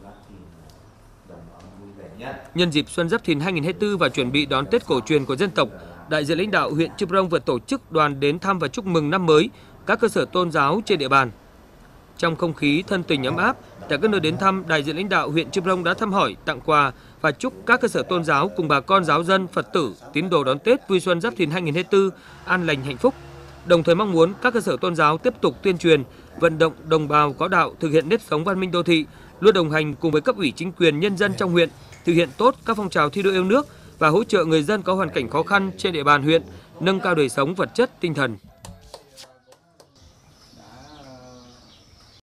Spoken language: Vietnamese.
Nhân dịp Xuân Giáp Thìn 2024 và chuẩn bị đón Tết cổ truyền của dân tộc, đại diện lãnh đạo huyện Chư Prong vừa tổ chức đoàn đến thăm và chúc mừng năm mới các cơ sở tôn giáo trên địa bàn. Trong không khí thân tình ấm áp, tại các nơi đến thăm, đại diện lãnh đạo huyện Chư Prong đã thăm hỏi, tặng quà và chúc các cơ sở tôn giáo cùng bà con giáo dân, Phật tử, tín đồ đón Tết vui xuân Giáp Thìn 2024 an lành hạnh phúc. Đồng thời mong muốn các cơ sở tôn giáo tiếp tục tuyên truyền, vận động đồng bào có đạo thực hiện nếp sống văn minh đô thị, luôn đồng hành cùng với cấp ủy chính quyền nhân dân trong huyện, thực hiện tốt các phong trào thi đua yêu nước và hỗ trợ người dân có hoàn cảnh khó khăn trên địa bàn huyện, nâng cao đời sống vật chất, tinh thần.